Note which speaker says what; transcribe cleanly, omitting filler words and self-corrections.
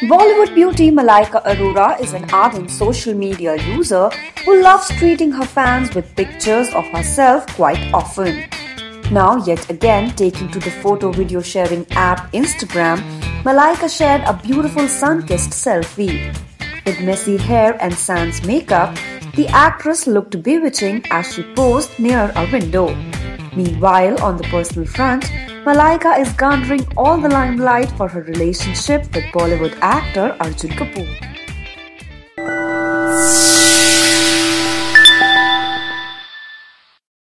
Speaker 1: Bollywood beauty Malaika Arora is an ardent social media user who loves treating her fans with pictures of herself quite often. Now, yet again, taking to the photo video sharing app Instagram, Malaika shared a beautiful sun-kissed selfie. With messy hair and sans makeup, the actress looked bewitching as she posed near a window. Meanwhile, on the personal front, Malaika is garnering all the limelight for her relationship with Bollywood actor Arjun Kapoor.